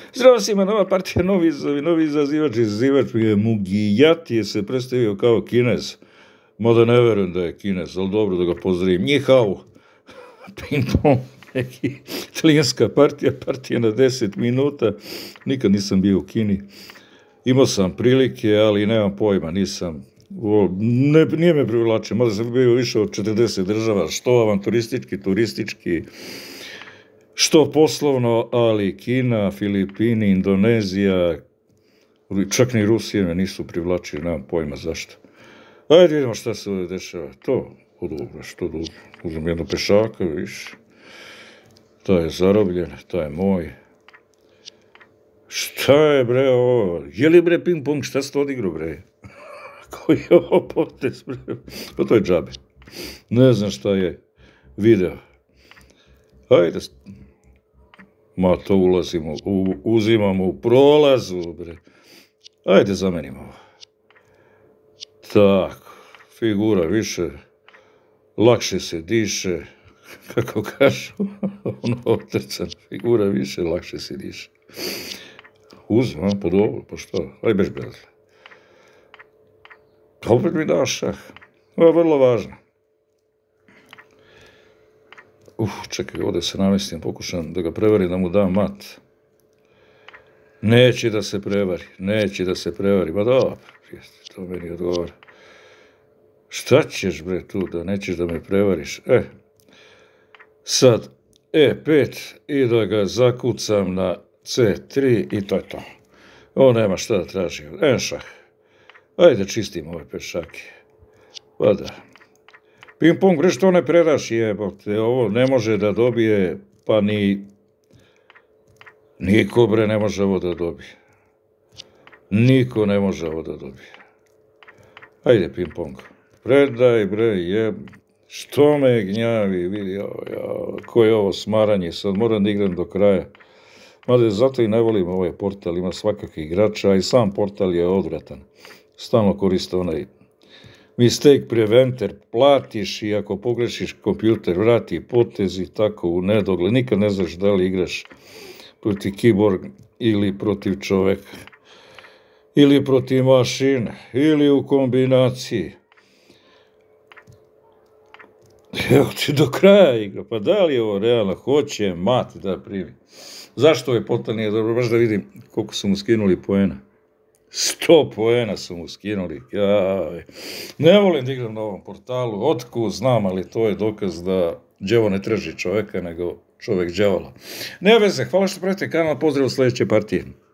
Zdravo svima, nova partija, novi izazivač je Mugijat je se predstavio kao Kinez. Mada ne verujem da je Kinez, ali dobro da ga pozdravim. Njihao, ping-pong, neki italijanska partija na 10 minuta. Nikad nisam bio u Kini. Imao sam prilike, ali nemam pojma, nije me privlačio. Mada sam bio više od 40 država, što avanturistički, turistički, što poslovno, ali Kina, Filipini, Indonezija, čak ni Rusije me nisu privlačili, nemam pojma zašto. Ajde vidimo šta se ovdje dešava. To, dobro, što dobro. Uzmem jedno pešaka, viš. To je zarobljen, to je moj. Šta je bre ovo? Je li bre ping pong, šta ste odigrao bre? Koji je ovo potez bre? Pa to je džabe. Ne znam šta je video. Ajde. Ma to uzimamo u prolazu bre. Ajde zamenimo ovo. Tako, figura više, lakše se diše, kako kažu, ono otrcan, figura više, lakše se diše. Uzmem, pa dobro, pa što, aj bez bezle. Opet mi dao šah, ovo je vrlo važno. Čekaj, ovdje se namestim, pokušam da ga prevarim, da mu dam mat. Neće da se prevari, ma dobro, to meni odgovara. Šta ćeš bre tu, da nećeš da me prevariš? Sad E5 i da ga zakucam na C3 i to je to. Ovo nema šta da traži. Šah. Ajde čistim ove pešake. Pa da. Ping pong bre što ne predaš jebote, ovo ne može da dobije, pa ni niko bre ne može ovo da dobije. Niko ne može ovo da dobije. Ajde ping pong. Predaj bre što me gnjavi, vidi, ko je ovo smaranje, sad moram da igram do kraja. Mada zato i ne volim ovaj portal, ima svakakvih igrača, a i sam portal je odvratan. Stalno koriste onaj mistake preventer, platiš i ako pogrešiš kompjuter, vrati potez i tako u nedogled. Nikad ne znaš da li igraš protiv keyboard ili protiv čoveka, ili protiv mašine, ili u kombinaciji. Evo ti do kraja igra, pa da li je ovo realno, hoće mat da primi. Zašto ovaj portal nije dobro, baš da vidim koliko su mu skinuli poena. 100 poena su mu skinuli, ne volim da igram na ovom portalu, otkud znam, ali to je dokaz da đavo ne traži čoveka, nego čovek đavola. Ne veze, hvala što pratite kanal, pozdrav u sledeće partije.